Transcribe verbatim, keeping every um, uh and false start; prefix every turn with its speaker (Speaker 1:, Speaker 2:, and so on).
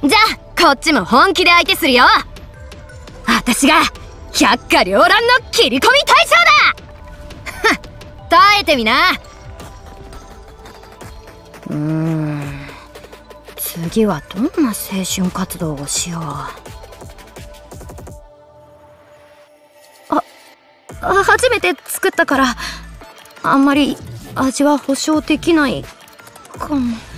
Speaker 1: じゃあこっちも本気で相手するよ。私が百花繚乱の切り込み大将だ。耐えてみな。うーん、次はどんな青春活動をしよう。あ初めて作ったからあんまり味は保証できないかも。